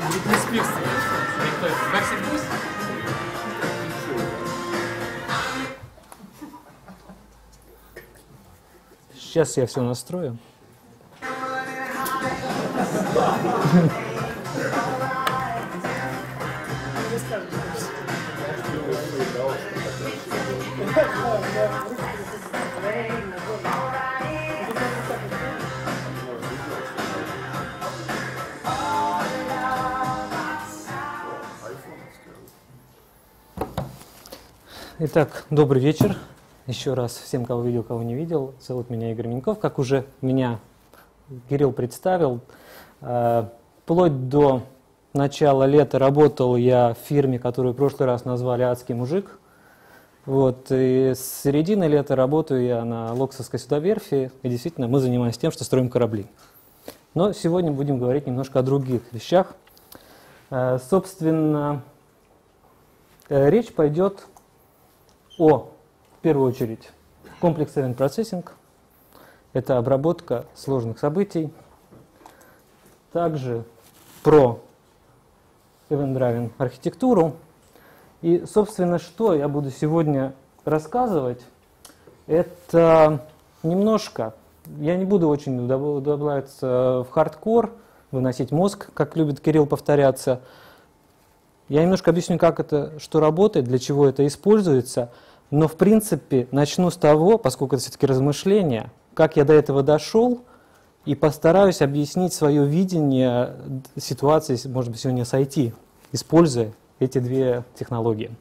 Бритни Спирс. Кто это? Backstreet Boys? Сейчас я все настрою. Итак, добрый вечер. Еще раз всем, кого видел, кого не видел. Зовут меня Игорь Миньков. Как уже меня Кирилл представил, вплоть до начала лета работал я в фирме, которую в прошлый раз назвали «Адский мужик». Вот, и с середины лета работаю я на Локсовской судоверфи, и действительно мы занимаемся тем, что строим корабли. Но сегодня будем говорить немножко о других вещах. Собственно, речь пойдет в первую очередь, комплекс Event Processing. Это обработка сложных событий. Также про Event Driven архитектуру. И, собственно, что я буду сегодня рассказывать, это немножко, я не буду очень углубляться в хардкор, выносить мозг, как любит Кирилл повторяться. Я немножко объясню, как это, что работает, для чего это используется. Но, в принципе, начну с того, поскольку это все-таки размышления, как я до этого дошел, и постараюсь объяснить свое видение ситуации, может быть, сегодня с IT, используя эти две технологии.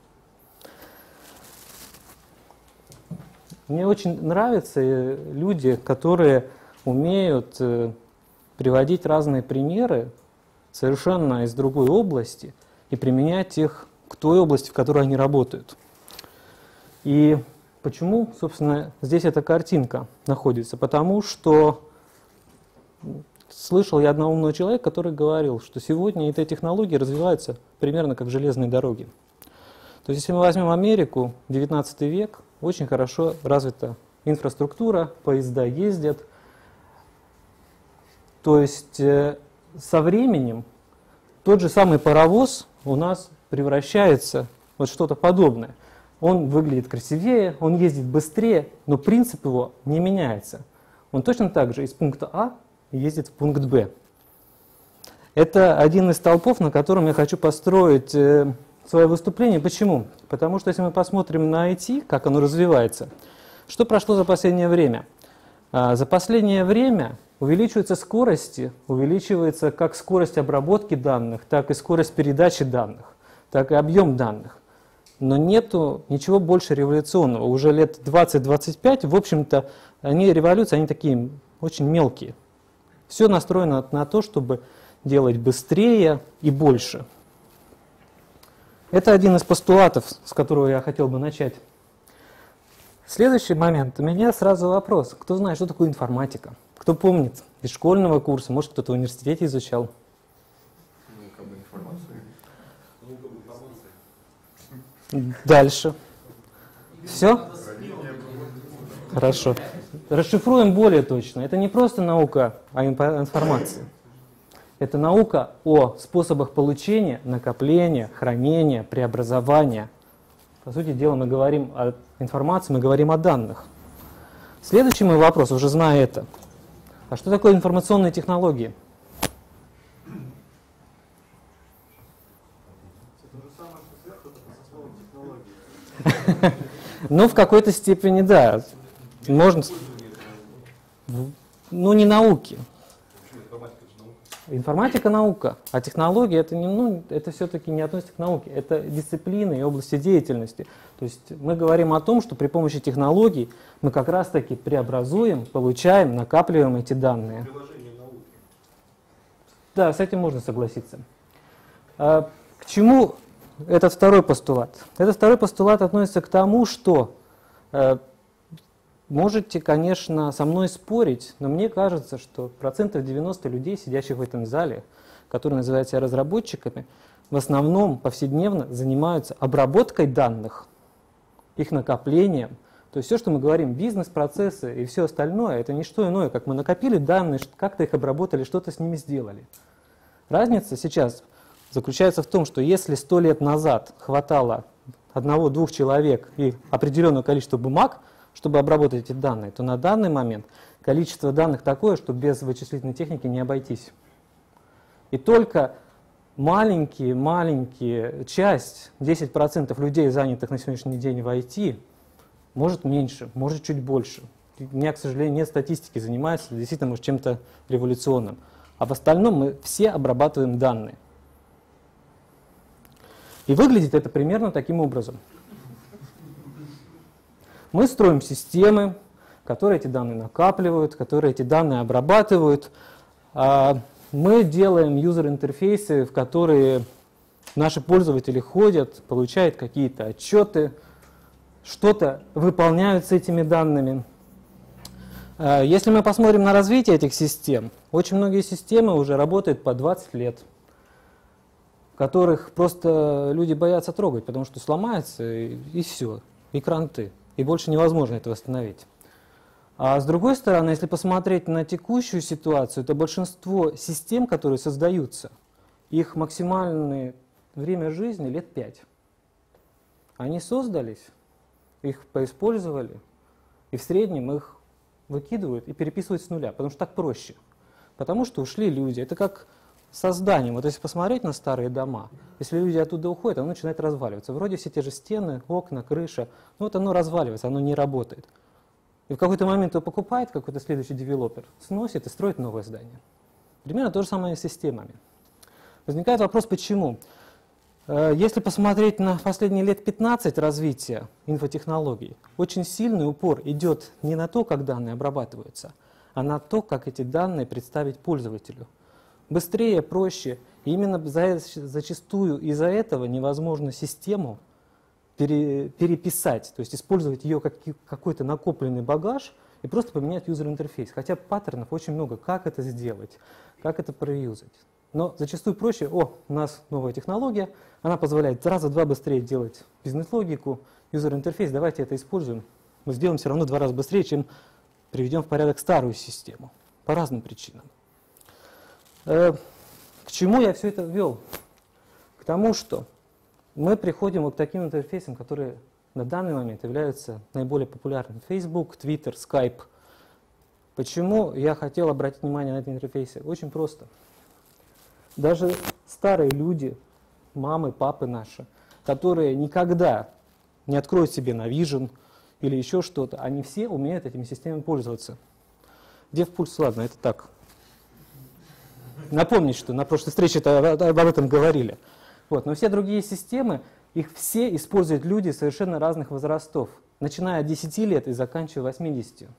Мне очень нравятся люди, которые умеют приводить разные примеры совершенно из другой области и применять их к той области, в которой они работают. И почему, собственно, здесь эта картинка находится? Потому что слышал я одного умного человека, который говорил, что сегодня эти технологии развиваются примерно как железные дороги. То есть, если мы возьмем Америку, 19 век, очень хорошо развита инфраструктура, поезда ездят. То есть, со временем тот же самый паровоз у нас превращается в вот что-то подобное. Он выглядит красивее, он ездит быстрее, но принцип его не меняется. Он точно так же из пункта А ездит в пункт Б. Это один из столпов, на котором я хочу построить свое выступление. Почему? Потому что если мы посмотрим на IT, как оно развивается, что прошло за последнее время? За последнее время увеличиваются скорости, увеличивается как скорость обработки данных, так и скорость передачи данных, так и объем данных. Но нету ничего больше революционного. Уже лет 20-25, в общем-то, революции, они такие очень мелкие. Все настроено на то, чтобы делать быстрее и больше. Это один из постулатов, с которого я хотел бы начать. Следующий момент. У меня сразу вопрос. Кто знает, что такое информатика? Кто помнит из школьного курса? Может, кто-то в университете изучал? Дальше. Все? Хорошо. Расшифруем более точно. Это не просто наука о информации. Это наука о способах получения, накопления, хранения, преобразования. По сути дела, мы говорим о информации, мы говорим о данных. Следующий мой вопрос, уже зная это. А что такое информационные технологии? Ну, в какой-то степени, да. Можно. Ну, не науки. Информатика — наука, а технологии это все-таки не относится к науке. Это дисциплины и области деятельности. То есть мы говорим о том, что при помощи технологий мы как раз-таки преобразуем, получаем, накапливаем эти данные. Да, с этим можно согласиться. К чему этот второй постулат? Этот второй постулат относится к тому, что можете, конечно, со мной спорить, но мне кажется, что 90% людей, сидящих в этом зале, которые называют себя разработчиками, в основном повседневно занимаются обработкой данных, их накоплением. То есть все, что мы говорим, бизнес-процессы и все остальное, это не что иное, как мы накопили данные, как-то их обработали, что-то с ними сделали. Разница сейчас заключается в том, что если 100 лет назад хватало одного-двух человек и определенного количества бумаг, чтобы обработать эти данные, то на данный момент количество данных такое, что без вычислительной техники не обойтись. И только маленькие часть, 10% людей, занятых на сегодняшний день в IT, может меньше, может чуть больше. У меня, к сожалению, нет статистики, занимается действительно может чем-то революционным. А в остальном мы все обрабатываем данные. И выглядит это примерно таким образом. Мы строим системы, которые эти данные накапливают, которые эти данные обрабатывают. Мы делаем юзер-интерфейсы, в которые наши пользователи ходят, получают какие-то отчеты, что-то выполняют с этими данными. Если мы посмотрим на развитие этих систем, очень многие системы уже работают по 20 лет, которых просто люди боятся трогать, потому что сломается и все, и кранты, и больше невозможно это восстановить. А с другой стороны, если посмотреть на текущую ситуацию, то большинство систем, которые создаются, их максимальное время жизни лет 5. Они создались, их поиспользовали, и в среднем их выкидывают и переписывают с нуля, потому что так проще. Потому что ушли люди. Это как со зданием. Вот если посмотреть на старые дома, если люди оттуда уходят, оно начинает разваливаться. Вроде все те же стены, окна, крыша, но вот оно разваливается, оно не работает. И в какой-то момент его покупает какой-то следующий девелопер, сносит и строит новое здание. Примерно то же самое с системами. Возникает вопрос, почему? Если посмотреть на последние лет 15 развития инфотехнологий, очень сильный упор идет не на то, как данные обрабатываются, а на то, как эти данные представить пользователю. Быстрее, проще. И именно зачастую из-за этого невозможно систему переписать, то есть использовать ее как какой-то накопленный багаж и просто поменять юзер-интерфейс. Хотя паттернов очень много, как это сделать, как это проюзать. Но зачастую проще, у нас новая технология, она позволяет раза в два быстрее делать бизнес-логику, юзер-интерфейс, давайте это используем. Мы сделаем все равно в 2 раза быстрее, чем приведем в порядок старую систему, по разным причинам. К чему я все это ввел? К тому, что мы приходим вот к таким интерфейсам, которые на данный момент являются наиболее популярными. Facebook, Twitter, Skype. Почему я хотел обратить внимание на эти интерфейсы? Очень просто. Даже старые люди, мамы, папы наши, которые никогда не откроют себе Navision или еще что-то, они все умеют этими системами пользоваться. DevPulse, ладно, это так. Напомнить, что на прошлой встрече об этом говорили. Вот. Но все другие системы, их все используют люди совершенно разных возрастов, начиная от 10 лет и заканчивая 80.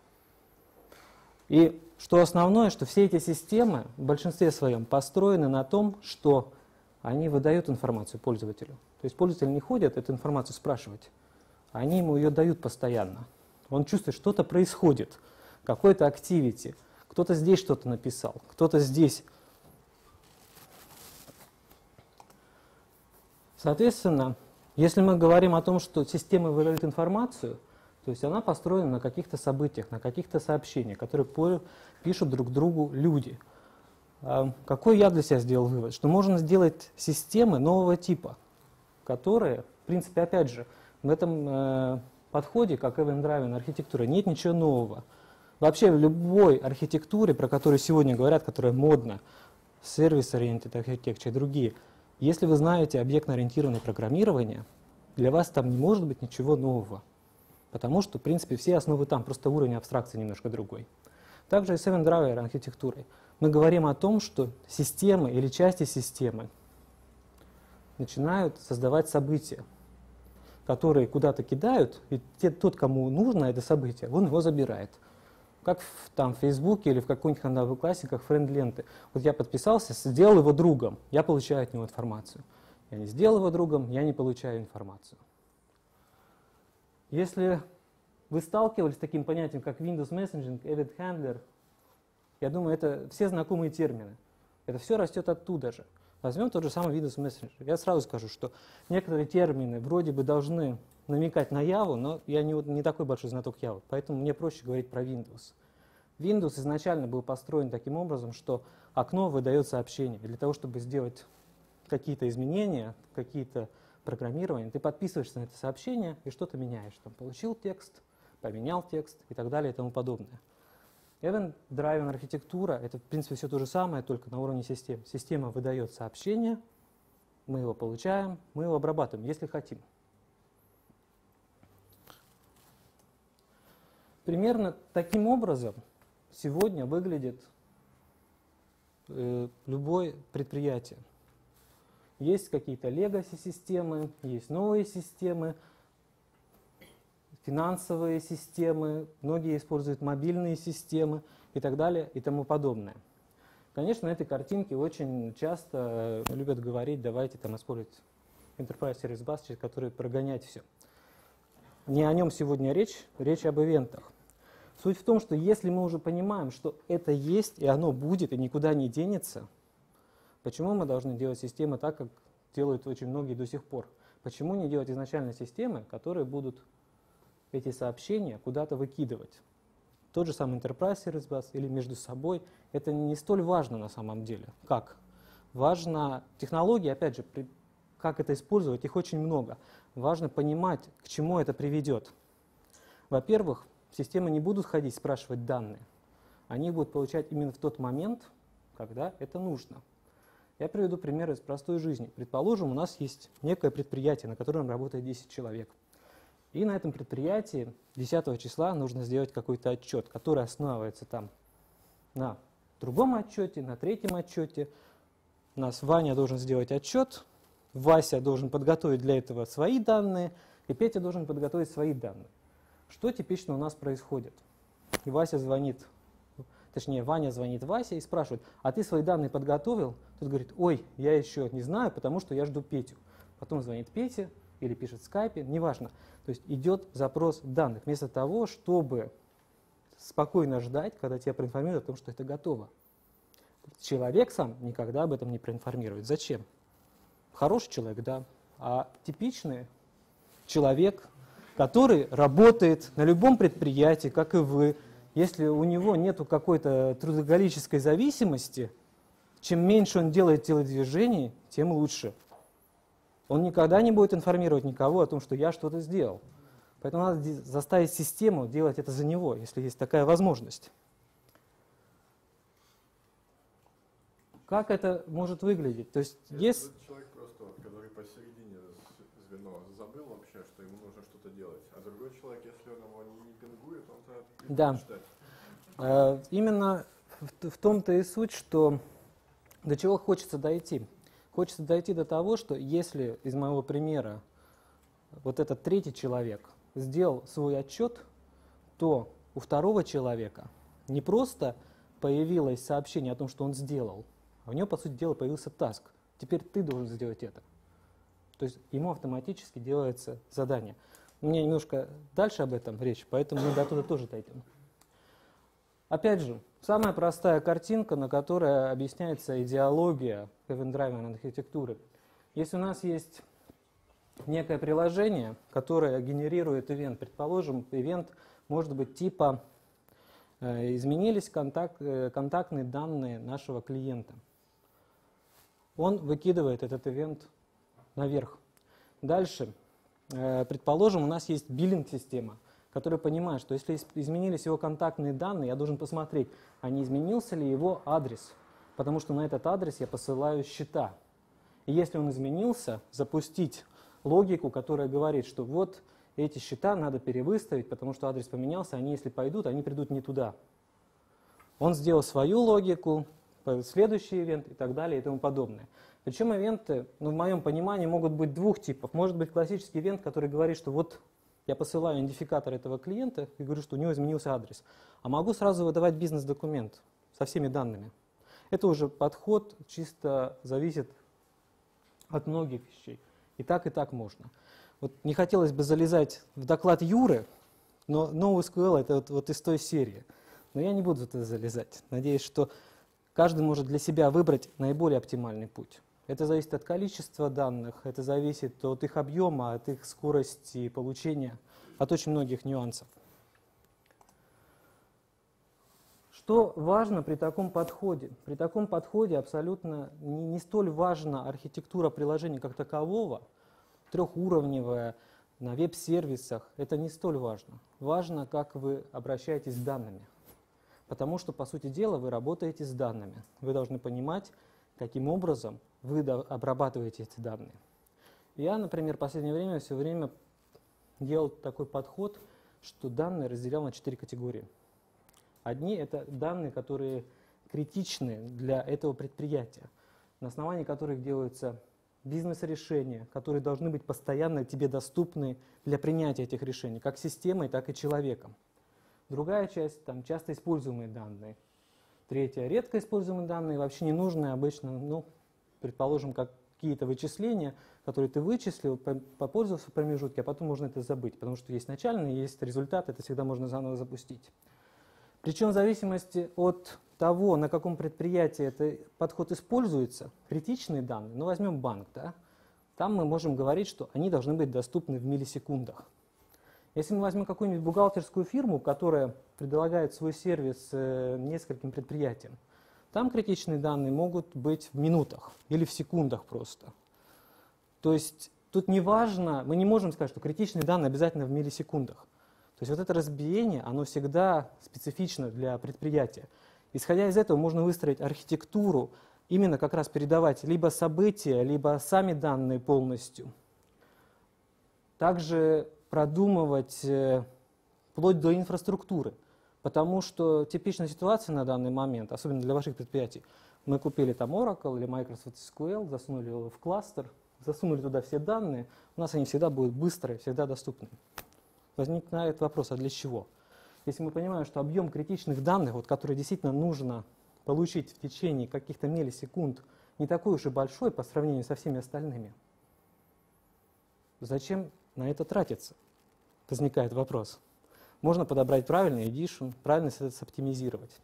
И что основное, что все эти системы в большинстве своем построены на том, что они выдают информацию пользователю. То есть пользователь не ходит эту информацию спрашивать, а они ему ее дают постоянно. Он чувствует, что-то происходит, какой-то активити, кто-то здесь что-то написал, кто-то здесь. Соответственно, если мы говорим о том, что система выдает информацию, то есть она построена на каких-то событиях, на каких-то сообщениях, которые пишут друг другу люди. Какой я для себя сделал вывод? Что можно сделать системы нового типа, которые, в принципе, опять же, в этом подходе, как event-driven архитектура, нет ничего нового. Вообще в любой архитектуре, про которую сегодня говорят, которая модна, Service-Oriented Architecture и другие, если вы знаете объектно-ориентированное программирование, для вас там не может быть ничего нового. Потому что, в принципе, все основы там, просто уровень абстракции немножко другой. Также и с event-driven архитектурой. Мы говорим о том, что системы или части системы начинают создавать события, которые куда-то кидают, и тот, кому нужно это событие, он его забирает. Как в Фейсбуке или в каких-нибудь одноклассниках френд-ленты. Вот я подписался, сделал его другом, я получаю от него информацию. Я не сделал его другом, я не получаю информацию. Если вы сталкивались с таким понятием, как Windows Messaging, Event Handler, я думаю, это все знакомые термины. Это все растет оттуда же. Возьмем тот же самый Windows Messenger. Я сразу скажу, что некоторые термины вроде бы должны намекать на Яву, но я не такой большой знаток Явы, поэтому мне проще говорить про Windows. Windows изначально был построен таким образом, что окно выдает сообщение. И для того, чтобы сделать какие-то изменения, какие-то программирования, ты подписываешься на это сообщение и что-то меняешь. Там, получил текст, поменял текст и так далее и тому подобное. Event-driven архитектура — это, в принципе, все то же самое, только на уровне систем. Система выдает сообщение, мы его получаем, мы его обрабатываем, если хотим. Примерно таким образом сегодня выглядит любое предприятие. Есть какие-то legacy-системы, есть новые системы, финансовые системы, многие используют мобильные системы и так далее и тому подобное. Конечно, на этой картинке очень часто любят говорить, давайте там использовать Enterprise Service Bus, через который прогонять все. Не о нем сегодня речь об ивентах. Суть в том, что если мы уже понимаем, что это есть, и оно будет, и никуда не денется, почему мы должны делать системы так, как делают очень многие до сих пор? Почему не делать изначально системы, которые будут эти сообщения куда-то выкидывать? Тот же самый Enterprise Service Bus или между собой, это не столь важно на самом деле. Как? Важно технологии, опять же, как это использовать, их очень много. Важно понимать, к чему это приведет. Во-первых, системы не будут ходить спрашивать данные. Они будут получать именно в тот момент, когда это нужно. Я приведу пример из простой жизни. Предположим, у нас есть некое предприятие, на котором работает 10 человек. И на этом предприятии 10 числа нужно сделать какой-то отчет, который основывается там на другом отчете, на третьем отчете. У нас Ваня должен сделать отчет, Вася должен подготовить для этого свои данные, и Петя должен подготовить свои данные. Что типично у нас происходит? Ваня звонит Васе и спрашивает, а ты свои данные подготовил? Тот говорит, ой, я еще не знаю, потому что я жду Петю. Потом звонит Петя или пишет в скайпе, неважно. То есть идет запрос данных, вместо того, чтобы спокойно ждать, когда тебя проинформируют о том, что это готово. Человек сам никогда об этом не проинформирует. Зачем? Хороший человек, да. А типичный человек, который работает на любом предприятии, как и вы, если у него нет какой-то трудоголической зависимости, чем меньше он делает телодвижений, тем лучше. Он никогда не будет информировать никого о том, что я что-то сделал. Поэтому надо заставить систему делать это за него, если есть такая возможность. Как это может выглядеть? То есть, если человек просто, который посередине звено, забыл вообще, что ему нужно что-то делать, а другой человек, если он его не пингует, он-то да. Читать. Именно в том-то и суть, что до чего хочется дойти. Хочется дойти до того, что если из моего примера вот этот третий человек сделал свой отчет, то у второго человека не просто появилось сообщение о том, что он сделал, а у него, по сути дела, появился таск. Теперь ты должен сделать это. То есть ему автоматически делается задание. У меня немножко дальше об этом речь, поэтому мы до туда тоже дойдем. Опять же, самая простая картинка, на которой объясняется идеология event-driven архитектуры. Если у нас есть некое приложение, которое генерирует ивент, предположим, ивент может быть типа изменились контактные данные нашего клиента. Он выкидывает этот ивент наверх. Дальше, предположим, у нас есть биллинг-система, которая понимает, что если изменились его контактные данные, я должен посмотреть, а не изменился ли его адрес, потому что на этот адрес я посылаю счета. И если он изменился, запустить логику, которая говорит, что вот эти счета надо перевыставить, потому что адрес поменялся, они если пойдут, они придут не туда. Он сделал свою логику, следующий ивент и так далее и тому подобное. Причем ивенты, в моем понимании, могут быть двух типов. Может быть классический ивент, который говорит, что вот я посылаю идентификатор этого клиента и говорю, что у него изменился адрес. А могу сразу выдавать бизнес-документ со всеми данными. Это уже подход чисто зависит от многих вещей. И так можно. Вот не хотелось бы залезать в доклад Юры, но NoSQL это вот из той серии. Но я не буду туда залезать. Надеюсь, что каждый может для себя выбрать наиболее оптимальный путь. Это зависит от количества данных, это зависит от их объема, от их скорости получения, от очень многих нюансов. Что важно при таком подходе? При таком подходе абсолютно не столь важна архитектура приложения как такового, трехуровневая, на веб-сервисах. Это не столь важно. Важно, как вы обращаетесь с данными. Потому что, по сути дела, вы работаете с данными. Вы должны понимать, каким образом вы обрабатываете эти данные. Я, например, в последнее время все время делал такой подход, что данные разделял на 4 категории. Одни — это данные, которые критичны для этого предприятия, на основании которых делаются бизнес-решения, которые должны быть постоянно тебе доступны для принятия этих решений, как системой, так и человеком. Другая часть — там часто используемые данные. Третья — редко используемые данные, вообще ненужные обычно, предположим, какие-то вычисления, которые ты вычислил, попользовался в промежутке, а потом можно это забыть, потому что есть начальный, есть результат, это всегда можно заново запустить. Причем в зависимости от того, на каком предприятии этот подход используется, критичные данные, возьмем банк, да, там мы можем говорить, что они должны быть доступны в миллисекундах. Если мы возьмем какую-нибудь бухгалтерскую фирму, которая предлагает свой сервис нескольким предприятиям, там критичные данные могут быть в минутах или в секундах просто. То есть тут не важно, мы не можем сказать, что критичные данные обязательно в миллисекундах. То есть вот это разбиение, оно всегда специфично для предприятия. Исходя из этого можно выстроить архитектуру, именно как раз передавать либо события, либо сами данные полностью. Также продумывать вплоть до инфраструктуры, потому что типичная ситуация на данный момент, особенно для ваших предприятий, мы купили там Oracle или Microsoft SQL, засунули его в кластер, засунули туда все данные, у нас они всегда будут быстрые, всегда доступны. Возникает вопрос, а для чего? Если мы понимаем, что объем критичных данных, которые действительно нужно получить в течение каких-то миллисекунд, не такой уж и большой по сравнению со всеми остальными, зачем на это тратиться? Возникает вопрос. Можно подобрать правильный эдишн, правильно это соптимизировать.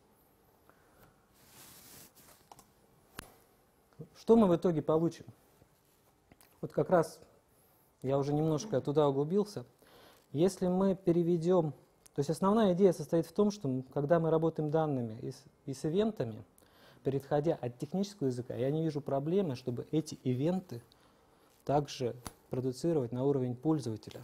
Что мы в итоге получим? Вот как раз я уже немножко туда углубился. Если мы переведем, то есть основная идея состоит в том, что когда мы работаем данными и с ивентами, переходя от технического языка, я не вижу проблемы, чтобы эти ивенты также продуцировать на уровень пользователя.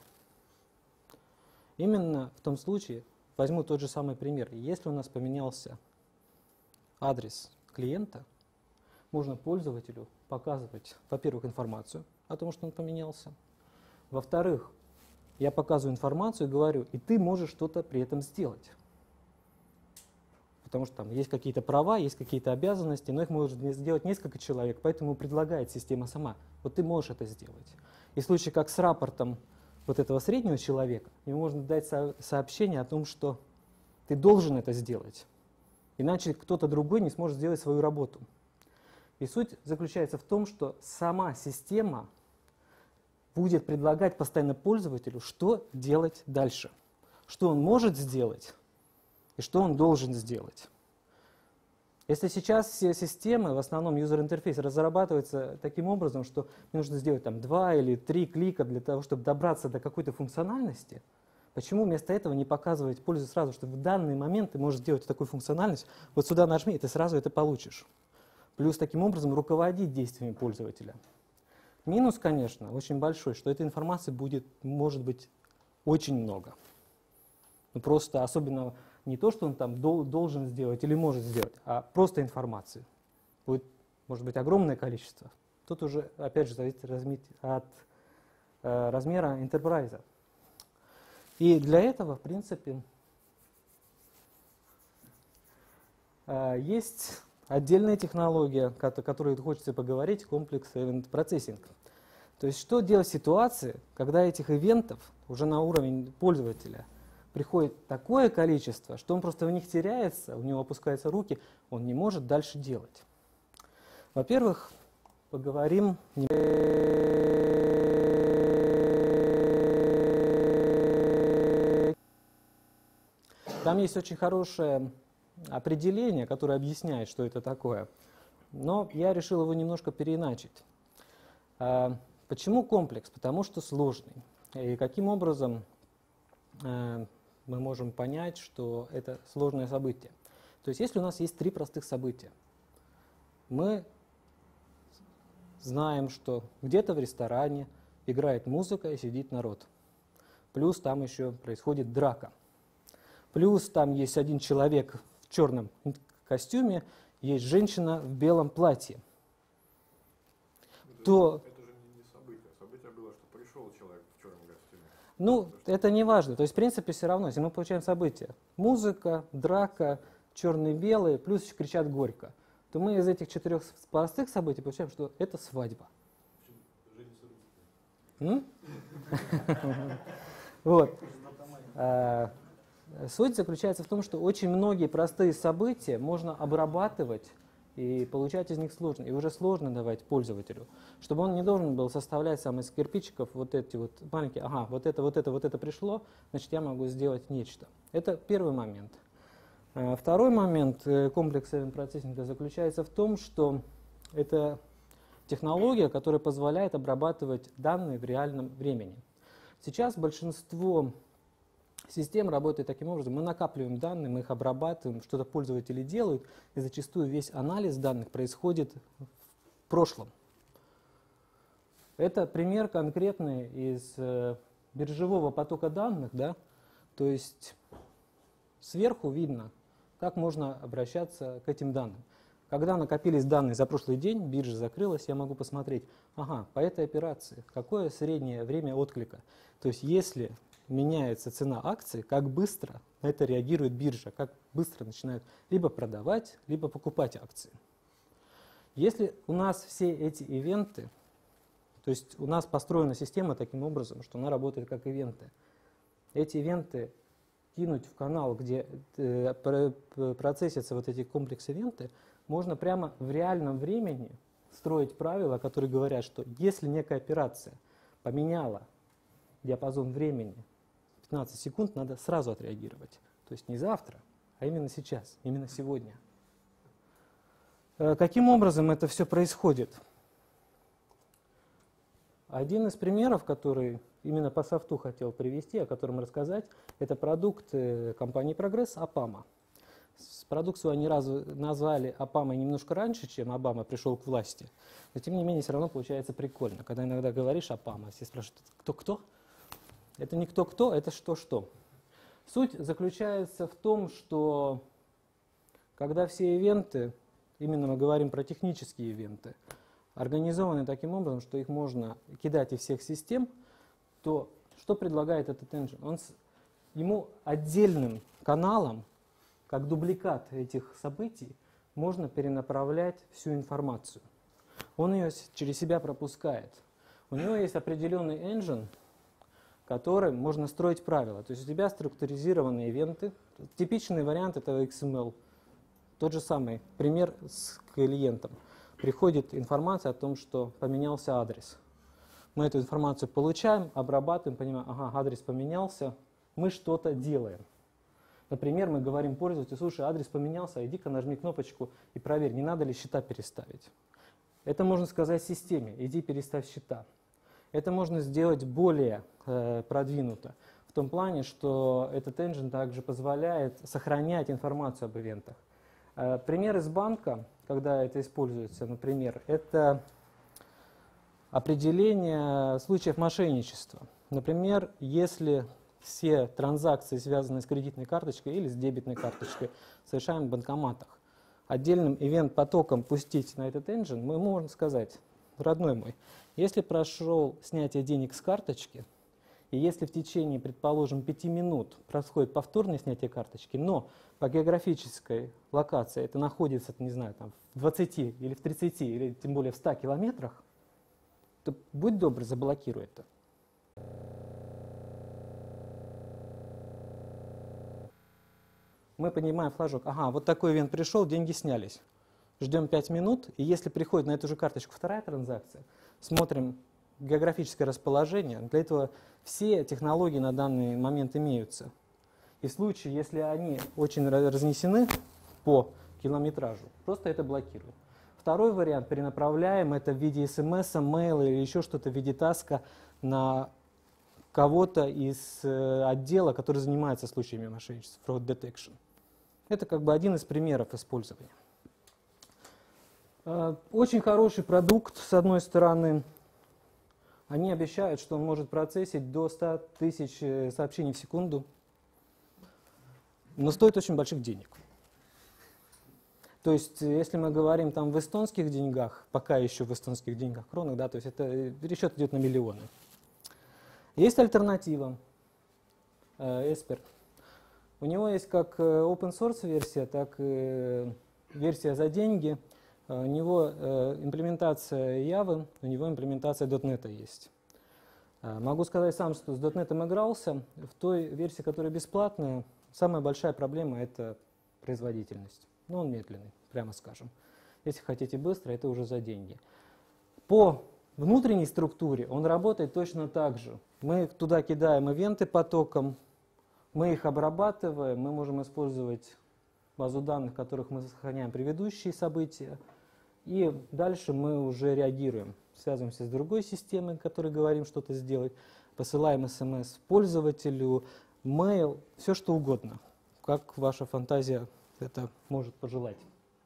Именно в том случае, возьму тот же самый пример, если у нас поменялся адрес клиента, можно пользователю показывать, во-первых, информацию о том, что он поменялся, во-вторых, я показываю информацию и говорю, и ты можешь что-то при этом сделать. Потому что там есть какие-то права, есть какие-то обязанности, но их может сделать несколько человек, поэтому предлагает система сама. Вот ты можешь это сделать. И в случае как с рапортом вот этого среднего человека, ему можно дать сообщение о том, что ты должен это сделать, иначе кто-то другой не сможет сделать свою работу. И суть заключается в том, что сама система будет предлагать постоянно пользователю, что делать дальше, что он может сделать и что он должен сделать. Если сейчас все системы, в основном юзер-интерфейс, разрабатываются таким образом, что мне нужно сделать там 2 или 3 клика для того, чтобы добраться до какой-то функциональности, почему вместо этого не показывать пользу сразу, что в данный момент ты можешь сделать такую функциональность, вот сюда нажми, и ты сразу это получишь. Плюс таким образом руководить действиями пользователя. Минус, конечно, очень большой, что этой информации может быть очень много. Просто особенно не то, что он там должен сделать или может сделать, а просто информации. Будет, может быть, огромное количество. Тут уже, опять же, зависит от размера enterprise. И для этого, в принципе, есть отдельная технология, о которой хочется поговорить, комплекс Event Processing. То есть что делать в ситуации, когда этих ивентов уже на уровень пользователя приходит такое количество, что он просто в них теряется, у него опускаются руки, он не может дальше делать. Во-первых, поговорим... Там есть очень хорошее определение, которое объясняет, что это такое. Но я решил его немножко переиначить. Почему комплекс? Потому что сложный. И каким образом мы можем понять, что это сложное событие? То есть если у нас есть три простых события, мы знаем, что где-то в ресторане играет музыка и сидит народ. Плюс там еще происходит драка. Плюс там есть один человек в черном костюме, есть женщина в белом платье. То это же не событие. Событие было, что пришел человек в черном костюме. ну, это не важно. То есть, в принципе, все равно, если мы получаем события, музыка, драка, черный-белый, плюс еще кричат горько, то мы из этих четырех простых событий получаем, что это свадьба. Вот. Суть заключается в том, что очень многие простые события можно обрабатывать и получать из них сложно. И уже сложно давать пользователю, чтобы он не должен был составлять сам из кирпичиков вот эти вот маленькие, ага, вот это пришло, значит, я могу сделать нечто. Это первый момент. Второй момент комплекса процессинга заключается в том, что это технология, которая позволяет обрабатывать данные в реальном времени. Сейчас большинство систем работает таким образом. Мы накапливаем данные, мы их обрабатываем, что-то пользователи делают, и зачастую весь анализ данных происходит в прошлом. Это пример конкретный из биржевого потока данных, да? То есть сверху видно, как можно обращаться к этим данным. Когда накопились данные за прошлый день, биржа закрылась, я могу посмотреть, ага, по этой операции, какое среднее время отклика. То есть если меняется цена акции, как быстро на это реагирует биржа, как быстро начинают либо продавать, либо покупать акции. Если у нас все эти ивенты, то есть у нас построена система таким образом, что она работает как ивенты. Эти ивенты кинуть в канал, где процессятся вот эти комплекс-ивенты, можно прямо в реальном времени строить правила, которые говорят, что если некая операция поменяла диапазон времени 15 секунд, надо сразу отреагировать. То есть не завтра, а именно сейчас, именно сегодня. Каким образом это все происходит? Один из примеров, который именно по софту хотел привести, о котором рассказать, это продукт компании Progress Apama. Продукцию они назвали Апамой немножко раньше, чем Обама пришел к власти, но тем не менее все равно получается прикольно. Когда иногда говоришь Апама, все спрашивают, кто-кто? Это не кто-кто, это что-что. Суть заключается в том, что когда все ивенты, именно мы говорим про технические ивенты, организованы таким образом, что их можно кидать из всех систем, то что предлагает этот engine? Ему отдельным каналом, как дубликат этих событий, можно перенаправлять всю информацию. Он ее через себя пропускает. У него есть определенный engine, которым можно строить правила. То есть у тебя структуризированные ивенты. Типичный вариант это XML. Тот же самый пример с клиентом. Приходит информация о том, что поменялся адрес. Мы эту информацию получаем, обрабатываем, понимаем, ага, адрес поменялся, мы что-то делаем. Например, мы говорим пользователю, слушай, адрес поменялся, иди-ка нажми кнопочку и проверь, не надо ли счета переставить. Это можно сказать системе, иди переставь счета. Это можно сделать более продвинуто, в том плане, что этот engine также позволяет сохранять информацию об ивентах. Пример из банка, когда это используется, например, это определение случаев мошенничества. Например, если все транзакции, связанные с кредитной карточкой или с дебетной карточкой, совершаем в банкоматах, отдельным ивент-потоком пустить на этот engine, мы можем сказать, родной мой, если прошел снятие денег с карточки, и если в течение, предположим, 5 минут происходит повторное снятие карточки, но по географической локации это находится, не знаю, там, в 20 или в 30, или тем более в 100 километрах, то будь добр, заблокируй это. Мы понимаем флажок, ага, вот такой ивент пришел, деньги снялись. Ждем 5 минут, и если приходит на эту же карточку вторая транзакция, смотрим географическое расположение. Для этого все технологии на данный момент имеются. И в случае, если они очень разнесены по километражу, просто это блокируем. Второй вариант, перенаправляем это в виде смс, мейла или еще что-то в виде таска на кого-то из отдела, который занимается случаями мошенничества, fraud detection. Это как бы один из примеров использования. Очень хороший продукт, с одной стороны. Они обещают, что он может процессить до 100 тысяч сообщений в секунду, но стоит очень больших денег. То есть, если мы говорим там в эстонских деньгах, пока еще в эстонских деньгах, кронах, да, то есть это пересчет идет на миллионы. Есть альтернатива, Esper. У него есть как open source версия, так и версия за деньги. У него имплементация Java, у него имплементация .NET есть. Могу сказать сам, что с .NET игрался. В той версии, которая бесплатная, самая большая проблема — это производительность. Ну, он медленный, прямо скажем. Если хотите быстро, это уже за деньги. По внутренней структуре он работает точно так же. Мы туда кидаем ивенты потоком, мы их обрабатываем, мы можем использовать базу данных, в которых мы сохраняем предыдущие события. И дальше мы уже реагируем, связываемся с другой системой, которой говорим что-то сделать, посылаем смс пользователю, mail, все что угодно, как ваша фантазия это может пожелать.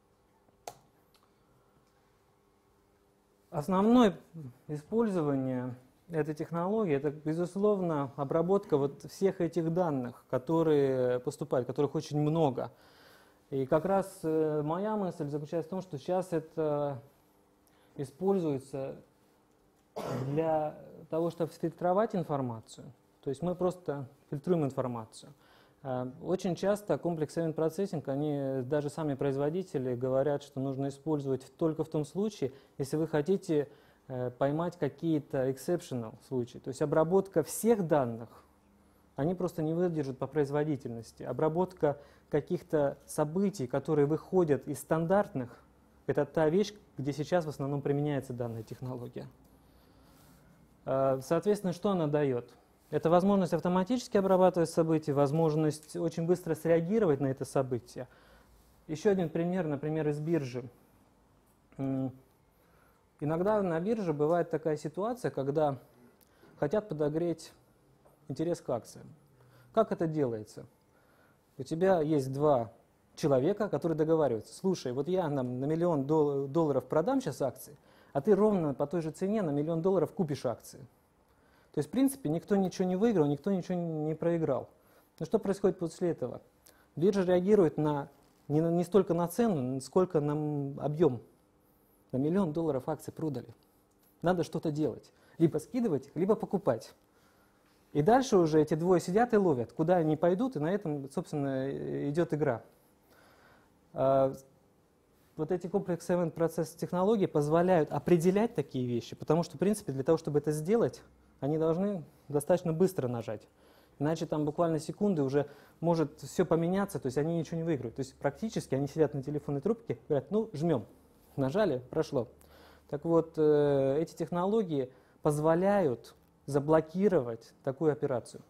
Основное использование этой технологии — это, безусловно, обработка вот всех этих данных, которые поступают, которых очень много. И как раз моя мысль заключается в том, что сейчас это используется для того, чтобы фильтровать информацию. То есть мы просто фильтруем информацию. Очень часто комплекс event processing, они, даже сами производители говорят, что нужно использовать только в том случае, если вы хотите поймать какие-то exceptional случаи. То есть обработка всех данных, они просто не выдержат по производительности. Обработка каких-то событий, которые выходят из стандартных, это та вещь, где сейчас в основном применяется данная технология. Соответственно, что она дает? Это возможность автоматически обрабатывать события, возможность очень быстро среагировать на это событие. Еще один пример, например, из биржи. Иногда на бирже бывает такая ситуация, когда хотят подогреть интерес к акциям. Как это делается? У тебя есть два человека, которые договариваются. Слушай, вот я нам на $1 миллион продам сейчас акции, а ты ровно по той же цене на $1 миллион купишь акции. То есть, в принципе, никто ничего не выиграл, никто ничего не проиграл. Но что происходит после этого? Биржа реагирует не столько на цену, сколько на объем. На $1 миллион акций продали. Надо что-то делать. Либо скидывать, либо покупать. И дальше уже эти двое сидят и ловят, куда они пойдут, и на этом, собственно, идет игра. Вот эти комплекс event процесс технологий позволяют определять такие вещи, потому что, в принципе, для того, чтобы это сделать, они должны достаточно быстро нажать. Иначе там буквально секунды уже может все поменяться, то есть они ничего не выиграют. То есть практически они сидят на телефонной трубке, говорят, ну, жмем. Нажали, прошло. Так вот, эти технологии позволяют заблокировать такую операцию.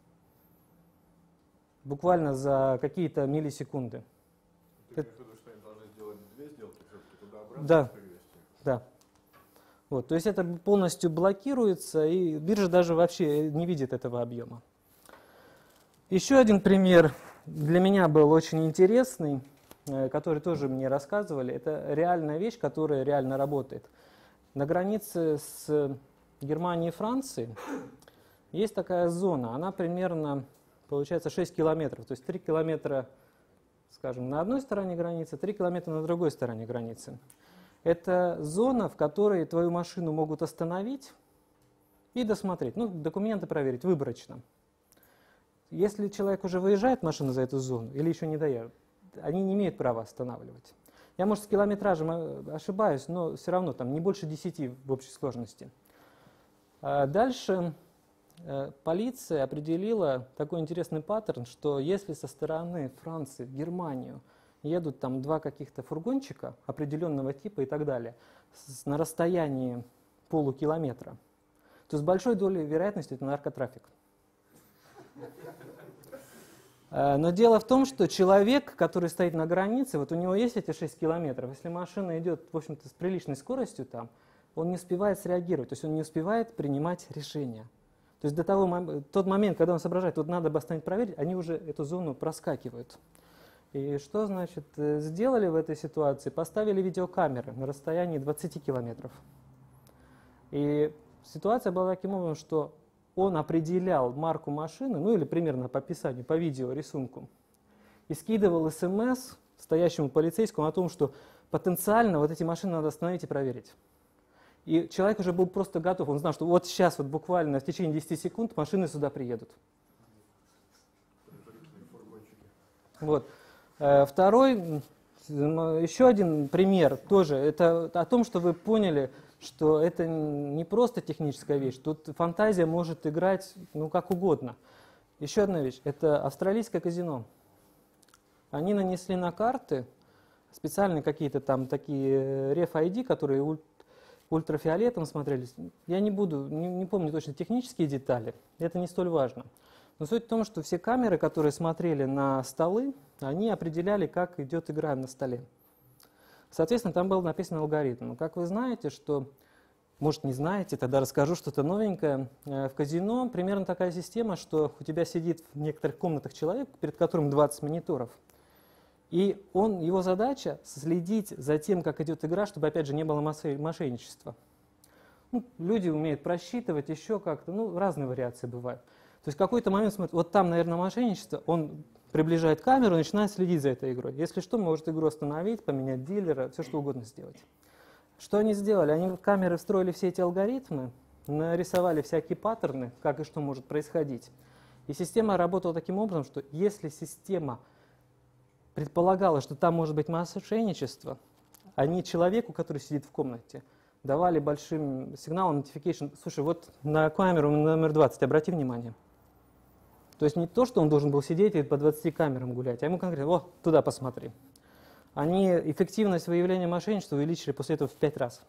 Буквально за какие-то миллисекунды. Ты имеешь в виду, что они должны сделать две сделки, все-таки туда-обратно Да. перевести? Да. Вот, то есть это полностью блокируется, и биржа даже вообще не видит этого объема. Еще один пример для меня был очень интересный, который тоже мне рассказывали. Это реальная вещь, которая реально работает. На границе с Германией и Францией есть такая зона, она примерно, получается, 6 километров, то есть 3 километра, скажем, на одной стороне границы, 3 километра на другой стороне границы. Это зона, в которой твою машину могут остановить и досмотреть, ну, документы проверить выборочно. Если человек уже выезжает, машина за эту зону, или еще не доедет, они не имеют права останавливать. Я, может, с километражем ошибаюсь, но все равно там не больше 10 в общей сложности. Дальше полиция определила такой интересный паттерн, что если со стороны Франции в Германию едут там два каких-то фургончика определенного типа и так далее, на расстоянии полукилометра, то с большой долей вероятности это наркотрафик. Но дело в том, что человек, который стоит на границе, вот у него есть эти 6 километров, если машина идет, в общем-то, с приличной скоростью там, он не успевает среагировать, то есть он не успевает принимать решения. То есть до тот момент, когда он соображает, вот надо бы остановить проверить, они уже эту зону проскакивают. И что, значит, сделали в этой ситуации? Поставили видеокамеры на расстоянии 20 километров. И ситуация была таким образом, что он определял марку машины, ну или примерно по описанию, по видеорисунку, и скидывал СМС стоящему полицейскому о том, что потенциально вот эти машины надо остановить и проверить. И человек уже был просто готов, он знал, что вот сейчас, вот буквально в течение 10 секунд машины сюда приедут. Вот. Второй, еще один пример тоже, это о том, что вы поняли, что это не просто техническая вещь, тут фантазия может играть ну, как угодно. Еще одна вещь, это австралийское казино. Они нанесли на карты специальные какие-то там такие RFID, которые ультрафиолетом смотрелись. Я не помню точно технические детали, это не столь важно. Но суть в том, что все камеры, которые смотрели на столы, они определяли, как идет игра на столе. Соответственно, там был написан алгоритм. Как вы знаете, что, может не знаете, тогда расскажу что-то новенькое. В казино примерно такая система, что у тебя сидит в некоторых комнатах человек, перед которым 20 мониторов. И его задача следить за тем, как идет игра, чтобы, опять же, не было мошенничества. Ну, люди умеют просчитывать, еще как-то, ну, разные вариации бывают. То есть в какой-то момент смотрит, вот там, наверное, мошенничество, он приближает камеру и начинает следить за этой игрой. Если что, может игру остановить, поменять дилера, все что угодно сделать. Что они сделали? Они в камеры встроили все эти алгоритмы, нарисовали всякие паттерны, как и что может происходить. И система работала таким образом, что если система предполагала, что там может быть мошенничество, они человеку, который сидит в комнате, давали большим сигналом notification. Слушай, вот на камеру номер 20 обрати внимание. То есть не то, что он должен был сидеть и по 20 камерам гулять, а ему конкретно, о, туда посмотри. Они эффективность выявления мошенничества увеличили после этого в 5 раз.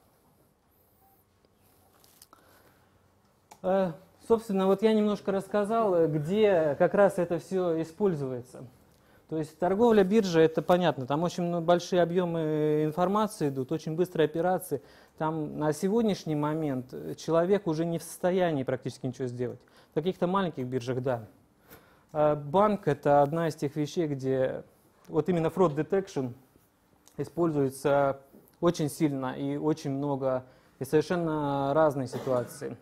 Собственно, вот я немножко рассказал, где как раз это все используется. То есть торговля биржа, это понятно, там очень большие объемы информации идут, очень быстрые операции. Там на сегодняшний момент человек уже не в состоянии практически ничего сделать. В каких-то маленьких биржах, да. Банк – это одна из тех вещей, где вот именно fraud detection используется очень сильно и очень много, и совершенно разные ситуации.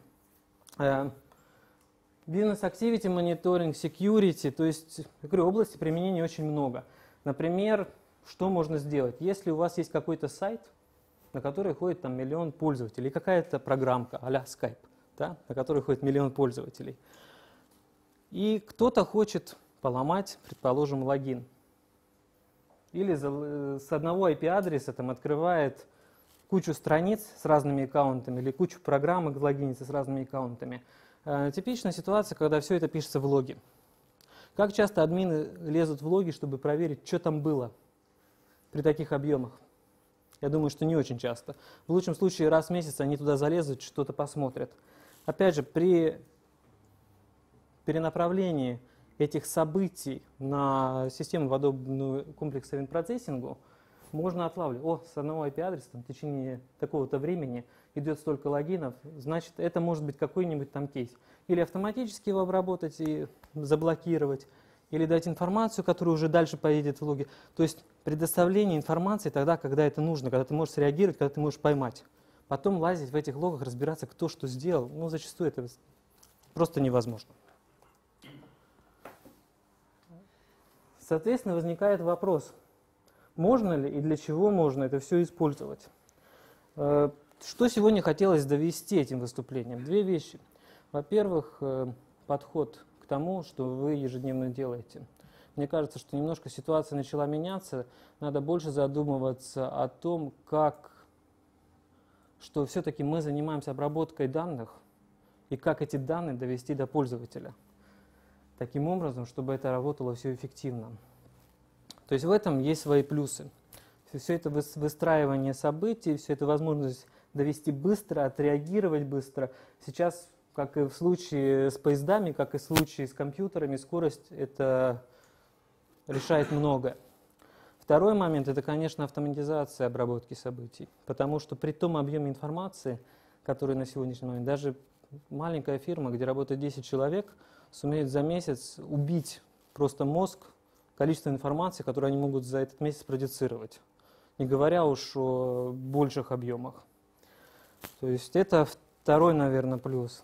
Бизнес-активити мониторинг, security, то есть, я говорю, области применения очень много. Например, что можно сделать? Если у вас есть какой-то сайт, на который ходит там миллион пользователей, какая-то программка а-ля Skype, да, на который ходит миллион пользователей, и кто-то хочет поломать, предположим, логин, или с одного IP-адреса там открывает кучу страниц с разными аккаунтами или кучу программок логинится с разными аккаунтами. Типичная ситуация, когда все это пишется в логе. Как часто админы лезут в логи, чтобы проверить, что там было при таких объемах? Я думаю, что не очень часто. В лучшем случае раз в месяц они туда залезут, что-то посмотрят. Опять же, при перенаправлении этих событий на систему подобную комплексу инпроцессингу можно отлавливать. О, с одного IP-адреса в течение такого-то времени идет столько логинов, значит, это может быть какой-нибудь там кейс. Или автоматически его обработать и заблокировать, или дать информацию, которая уже дальше поедет в логи. То есть предоставление информации тогда, когда это нужно, когда ты можешь среагировать, когда ты можешь поймать. Потом лазить в этих логах, разбираться, кто что сделал, ну, зачастую это просто невозможно. Соответственно, возникает вопрос, можно ли и для чего можно это все использовать. Что сегодня хотелось довести этим выступлением? Две вещи. Во-первых, подход к тому, что вы ежедневно делаете. Мне кажется, что немножко ситуация начала меняться. Надо больше задумываться о том, что все-таки мы занимаемся обработкой данных и как эти данные довести до пользователя. Таким образом, чтобы это работало все эффективно. То есть в этом есть свои плюсы. Все это выстраивание событий, все это возможность довести быстро, отреагировать быстро. Сейчас, как и в случае с поездами, как и в случае с компьютерами, скорость это решает многое. Второй момент – это, конечно, автоматизация обработки событий. Потому что при том объеме информации, который на сегодняшний момент, даже маленькая фирма, где работает 10 человек, сумеет за месяц убить просто мозг количество информации, которую они могут за этот месяц продюцировать, не говоря уж о больших объемах. То есть это второй, наверное, плюс.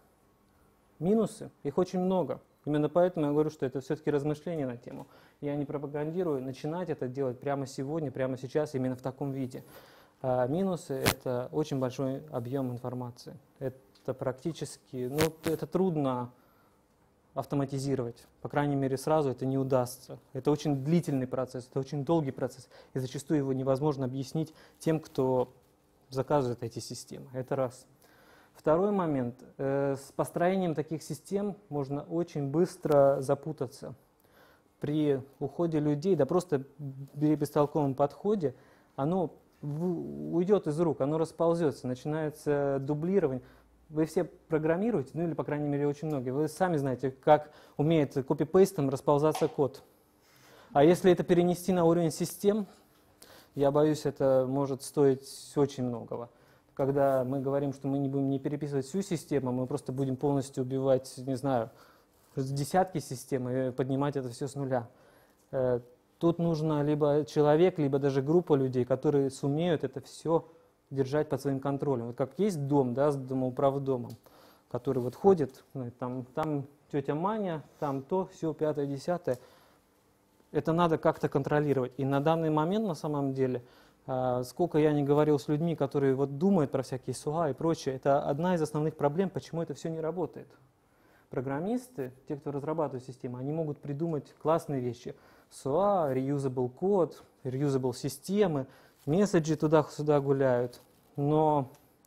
Минусы, их очень много. Именно поэтому я говорю, что это все-таки размышление на тему. Я не пропагандирую начинать это делать прямо сегодня, прямо сейчас, именно в таком виде. А минусы – это очень большой объем информации. Это практически, ну, это трудно автоматизировать. По крайней мере, сразу это не удастся. Это очень длительный процесс, это очень долгий процесс. И зачастую его невозможно объяснить тем, кто заказывает эти системы. Это раз. Второй момент. С построением таких систем можно очень быстро запутаться. При уходе людей, да просто при бестолковом подходе, оно уйдет из рук, оно расползется, начинается дублирование. Вы все программируете, ну или, по крайней мере, очень многие. Вы сами знаете, как умеет копипейстом расползаться код. А если это перенести на уровень систем, я боюсь, это может стоить очень многого. Когда мы говорим, что мы не будем не переписывать всю систему, мы просто будем полностью убивать, не знаю, десятки систем и поднимать это все с нуля. Тут нужно либо человек, либо даже группа людей, которые сумеют это все держать под своим контролем. Вот как есть дом, да, с домоуправдомом, который вот ходит, там тетя Маня, там то, все, пятое, десятое. Это надо как-то контролировать. И на данный момент, на самом деле, сколько я не говорил с людьми, которые вот думают про всякие СУА и прочее, это одна из основных проблем, почему это все не работает. Программисты, те, кто разрабатывает системы, они могут придумать классные вещи. SOA, reusable код, reusable системы, месседжи туда-сюда гуляют. Но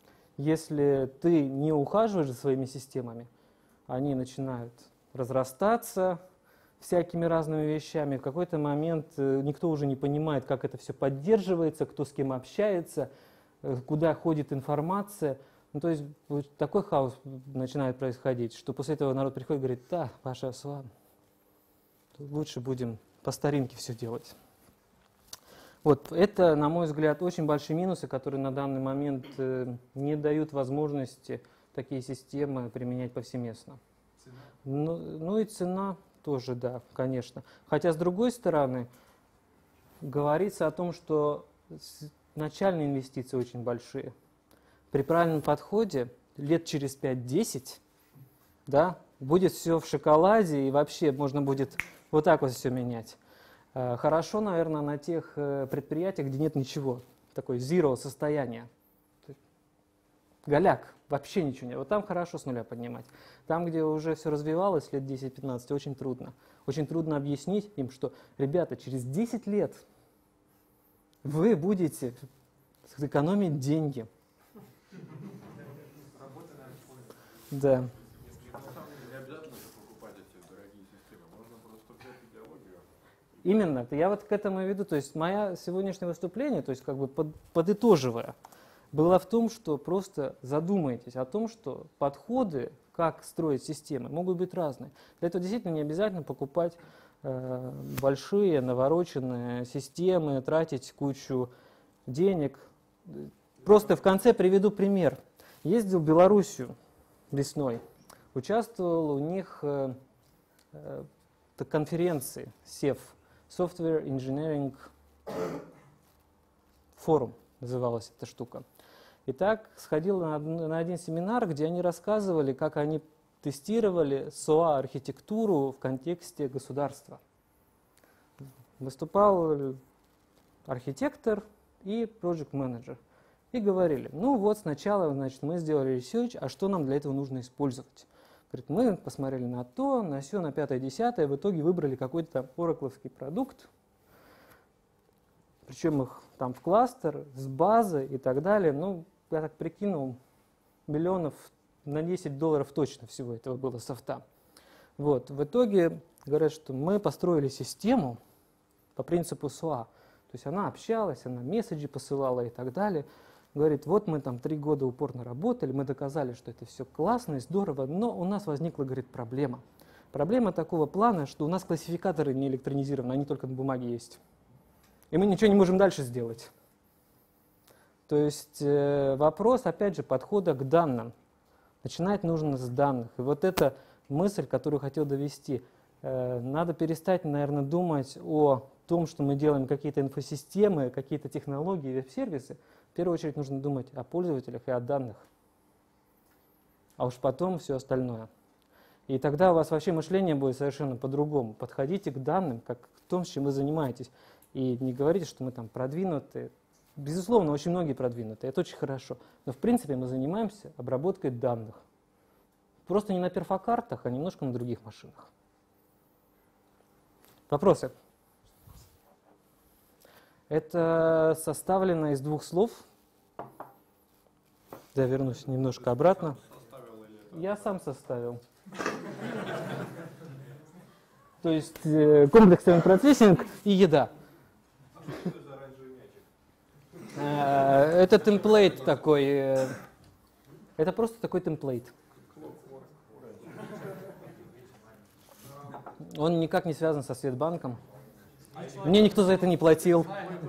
если ты не ухаживаешь за своими системами, они начинают разрастаться всякими разными вещами. В какой-то момент никто уже не понимает, как это все поддерживается, кто с кем общается, куда ходит информация. Ну, то есть вот такой хаос начинает происходить, что после этого народ приходит и говорит: да, ваша СУА, лучше будем по старинке все делать. Вот это, на мой взгляд, очень большие минусы, которые на данный момент не дают возможности такие системы применять повсеместно. Цена? Ну и цена тоже, да, конечно. Хотя, с другой стороны, говорится о том, что начальные инвестиции очень большие. При правильном подходе лет через 5-10, да, будет все в шоколаде, и вообще можно будет вот так вот все менять. Хорошо, наверное, на тех предприятиях, где нет ничего, такое zero состояние. Голяк, вообще ничего нет. Вот там хорошо с нуля поднимать. Там, где уже все развивалось лет 10-15, очень трудно. Очень трудно объяснить им, что, ребята, через 10 лет вы будете экономить деньги. Да. На самом деле не обязательно покупать эти дорогие системы, можно просто взять идеологию. Именно, я вот к этому и веду. То есть мое сегодняшнее выступление, то есть как бы подытоживая, было в том, что просто задумайтесь о том, что подходы, как строить системы, могут быть разные. Для этого действительно не обязательно покупать большие навороченные системы, тратить кучу денег. Просто в конце приведу пример. Ездил в Белоруссию весной, участвовал у них в конференции SEF, Software Engineering Forum называлась эта штука. Итак, сходил на один семинар, где они рассказывали, как они тестировали SOA-архитектуру в контексте государства. Выступал архитектор и проект-менеджер. И говорили: ну вот сначала, значит, мы сделали research, а что нам для этого нужно использовать? Говорит, мы посмотрели на то, на сё, на пятое, десятое, в итоге выбрали какой-то оракловский продукт, причем их там в кластер, с базы и так далее. Ну, я так прикинул, миллионов на $10 точно всего этого было софта. Вот, в итоге говорят, что мы построили систему по принципу SOA. То есть она общалась, она месседжи посылала и так далее. Говорит, вот мы там 3 года упорно работали, мы доказали, что это все классно и здорово, но у нас возникла, говорит, проблема. Проблема такого плана, что у нас классификаторы не электронизированы, они только на бумаге есть. И мы ничего не можем дальше сделать. То есть вопрос, опять же, подхода к данным. Начинать нужно с данных. И вот эта мысль, которую хотел довести. надо перестать, наверное, думать о том, что мы делаем какие-то инфосистемы, какие-то технологии, веб-сервисы. В первую очередь нужно думать о пользователях и о данных, а уж потом все остальное. И тогда у вас вообще мышление будет совершенно по-другому. Подходите к данным, как к тому, с чем вы занимаетесь. И не говорите, что мы там продвинутые. Безусловно, очень многие продвинутые, это очень хорошо. Но в принципе мы занимаемся обработкой данных. Просто не на перфокартах, а немножко на других машинах. Вопросы? Это составлено из двух слов. Я вернусь немножко обратно. Я сам составил. То есть комплексный процессинг и еда. Это темплейт такой. Это просто такой темплейт. Он никак не связан со Светбанком. Мне никто за это не платил.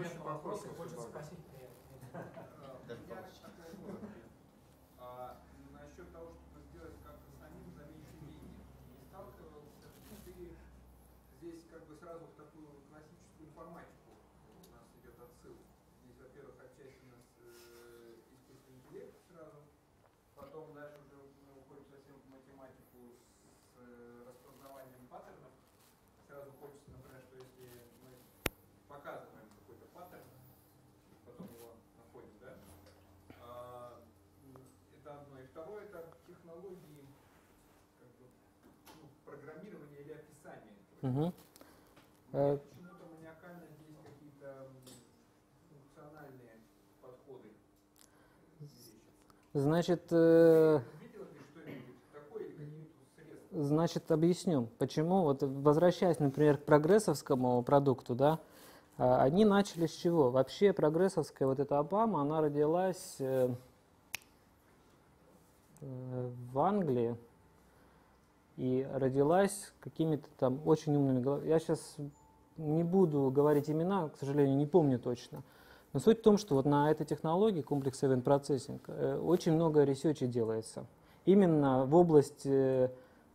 Насчет того, чтобы сделать как-то самим за меньше денег, не сталкивался ты здесь как бы сразу в такую классическую информатику у нас идет отсыл. Здесь, во-первых, отчасти у нас искусственный интеллект сразу, потом дальше уже мы уходим совсем в математику с распознаванием паттернов. Сразу хочется, например, что если мы показываем какой-то паттерн, потом его находим, да? Это одно. И второе, это технологии как бы, программирования или описания. Угу. Почему-то маниакально здесь какие-то функциональные подходы. Значит, Видел ты что-нибудь такое или какие-то средства? значит, объясню, почему. Вот возвращаясь, например, к прогрессовскому продукту, да, они начали с чего? Вообще прогрессовская вот эта Обама, она родилась в Англии и родилась какими-то там очень умными головами. Я сейчас не буду говорить имена, к сожалению, не помню точно. Но суть в том, что вот на этой технологии комплекс Event Processing очень много ресерча делается. Именно в области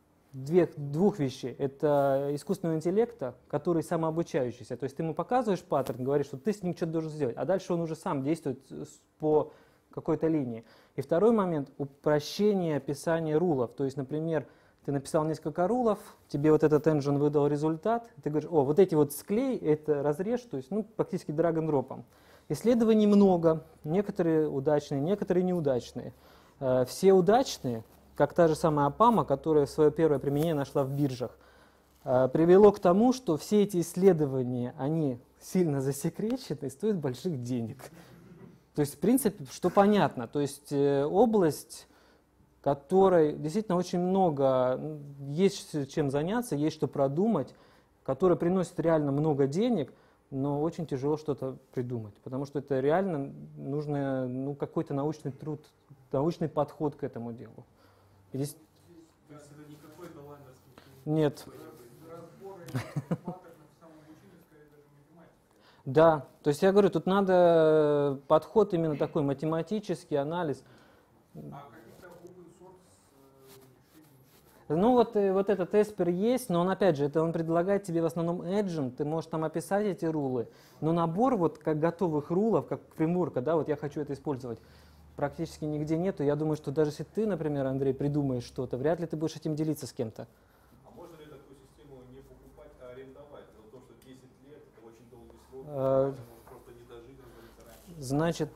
двух вещей. Это искусственного интеллекта, который самообучающийся. То есть ты ему показываешь паттерн, говоришь, что ты с ним что-то должен сделать, а дальше он уже сам действует по какой-то линии. И второй момент — упрощение описания рулов. То есть, например, ты написал несколько рулов, тебе вот этот engine выдал результат, ты говоришь, о, вот эти вот склей, это разрежь, то есть, ну, практически драг-н-дропом. Исследований много, некоторые удачные, некоторые неудачные. Все удачные, как та же самая Апама, которая свое первое применение нашла в биржах, привело к тому, что все эти исследования, они сильно засекречены и стоят больших денег. То есть, в принципе, что понятно, то есть область, которой действительно очень много, есть чем заняться, есть что продумать, которая приносит реально много денег, но очень тяжело что-то придумать, потому что это реально нужно какой-то научный труд, научный подход к этому делу. И здесь... То есть это не какой-то ламерский? Нет. Разборы паттернов самообучения, скорее даже математика. Да, то есть я говорю, тут надо подход именно такой, математический анализ. А каких-то open source решений? Ну вот этот Esper есть, но он опять же, он предлагает тебе в основном engine, ты можешь там описать эти рулы, но набор вот как готовых рулов, как фреймворка, да, вот я хочу это использовать, практически нигде нету. Я думаю, что даже если ты, например, Андрей, придумаешь что-то, вряд ли ты будешь этим делиться с кем-то. А можно ли такую систему не покупать, а арендовать? Дело в том, что 10 лет это очень долгий срок, Э, можно просто не дожить, разумеется, раньше. Значит,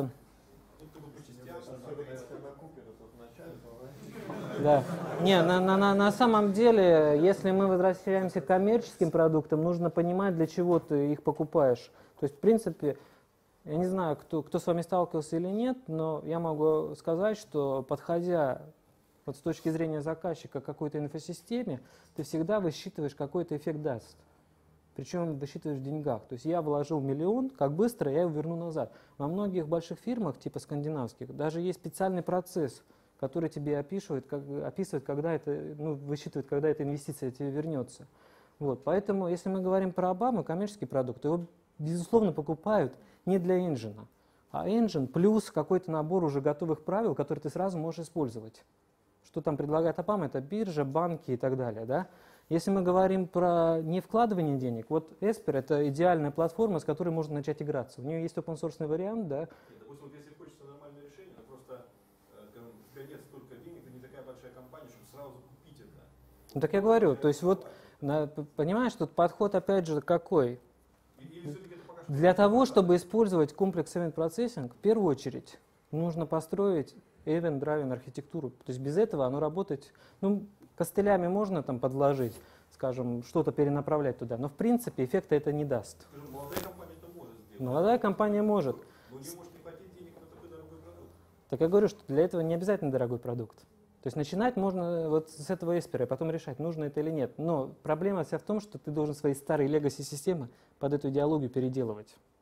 Ну, как бы по частям, Особенно если она купит, то вначале, то да. Не, на самом деле, если мы возвращаемся к коммерческим продуктам, нужно понимать, для чего ты их покупаешь. То есть, в принципе, я не знаю, кто с вами сталкивался или нет, но я могу сказать, что подходя вот с точки зрения заказчика к какой-то инфосистеме, ты всегда высчитываешь, какой-то эффект даст. Причем высчитываешь в деньгах. То есть я вложил 1 миллион, как быстро я его верну назад. Во многих больших фирмах, типа скандинавских, даже есть специальный процесс, который тебе описывает, когда это, высчитывает, когда эта инвестиция тебе вернется. Вот. Поэтому, если мы говорим про Обаму, коммерческий продукт, его, безусловно, покупают не для engine, а engine плюс какой-то набор уже готовых правил, которые ты сразу можешь использовать. Что там предлагает Обама, это биржа, банки и так далее. Да? Если мы говорим про не вкладывание денег, вот Esper — это идеальная платформа, с которой можно начать играться. У нее есть open-source вариант, да. Нет, допустим, вот если хочется нормальное решение, но просто у тебя нет столько денег, ты не такая большая компания, чтобы сразу купить это. Ну, так я говорю, то есть вот, понимаешь, тут подход опять же какой? Или все-таки это пока что... Для того, чтобы использовать комплекс Event Processing, в первую очередь нужно построить Event-Driven архитектуру. То есть без этого оно работать, ну, костылями можно там подложить, скажем, что-то перенаправлять туда, но в принципе эффекта это не даст. Скажем, молодая компания это может сделать. Молодая компания может. Но у нее может не хватить денег на такой дорогой продукт. Так я говорю, что для этого не обязательно дорогой продукт. То есть начинать можно вот с этого Esper, и потом решать, нужно это или нет. Но проблема вся в том, что ты должен свои старые legacy-системы под эту идеологию переделывать.